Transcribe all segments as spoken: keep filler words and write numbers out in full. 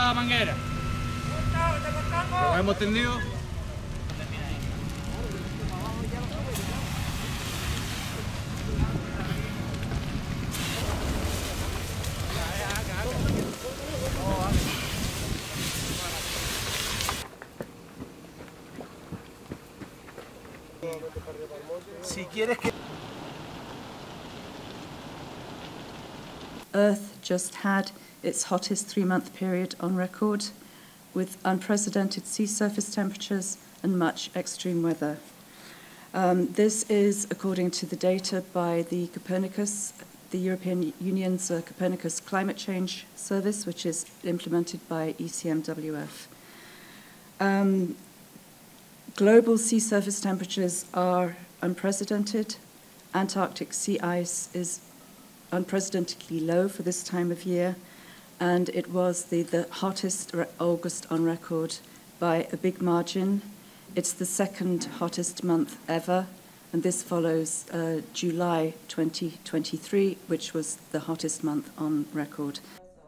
la manguera. Lo hemos tendido. Si quieres que Earth just had its hottest three-month period on record, with unprecedented sea surface temperatures and much extreme weather. Um, this is according to the data by the Copernicus, the European Union's uh, Copernicus Climate Change Service, which is implemented by E C M W F. Um, global sea surface temperatures are unprecedented. Antarctic sea ice is unprecedentedly low for this time of year, and it was the, the hottest August on record by a big margin. It's the second hottest month ever, and this follows uh, July twenty twenty-three, which was the hottest month on record.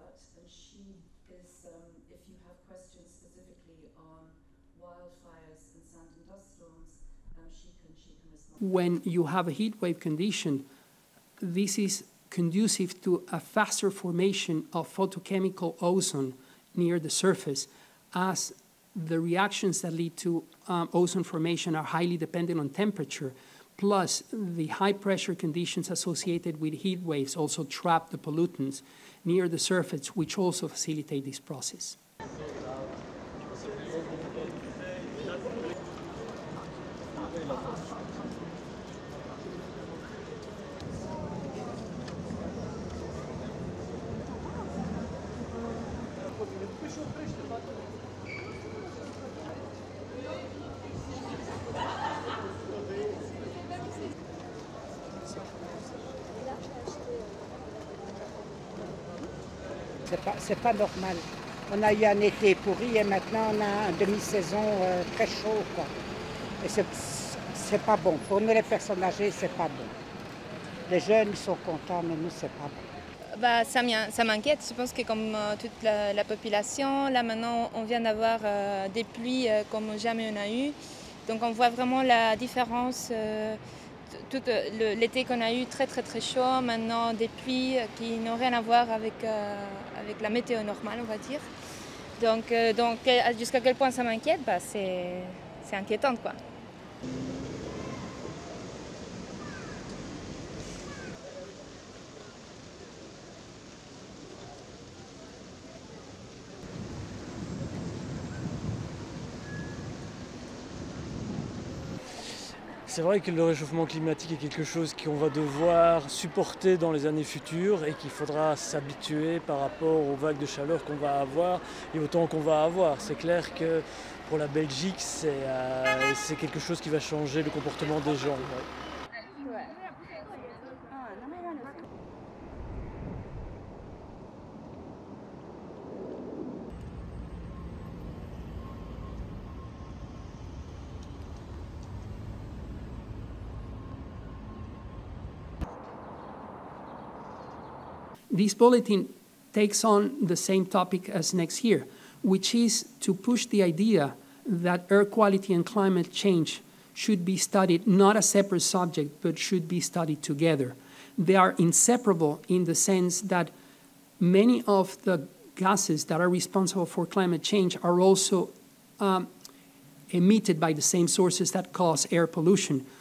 When you have a heat wave condition, this is conducive to a faster formation of photochemical ozone near the surface, as the reactions that lead to um, ozone formation are highly dependent on temperature, plus the high pressure conditions associated with heat waves also trap the pollutants near the surface, which also facilitate this process. C'est pas, c'est pas normal. On a eu un été pourri et maintenant on a une demi-saison euh, très chaud, quoi. Et c'est, c'est pas bon. Pour nous les personnes âgées, c'est pas bon. Les jeunes, ils sont contents, mais nous, c'est pas bon. Bah, ça, ça m'inquiète. Je pense que comme euh, toute la, la population, là maintenant, on vient d'avoir euh, des pluies euh, comme jamais on a eu. Donc on voit vraiment la différence. Euh, tout euh, l'été qu'on a eu très très très chaud, maintenant des pluies qui n'ont rien à voir avec, euh, avec la météo normale, on va dire. Donc, euh, donc jusqu'à quel point ça m'inquiète, bah, c'est, c'est inquiétant, quoi. C'est vrai que le réchauffement climatique est quelque chose qu'on va devoir supporter dans les années futures et qu'il faudra s'habituer par rapport aux vagues de chaleur qu'on va avoir et au temps qu'on va avoir. C'est clair que pour la Belgique, c'est, euh, c'est quelque chose qui va changer le comportement des gens. Ouais. Ouais. This bulletin takes on the same topic as next year, which is to push the idea that air quality and climate change should be studied not as separate subjects, but should be studied together. They are inseparable in the sense that many of the gases that are responsible for climate change are also um, emitted by the same sources that cause air pollution.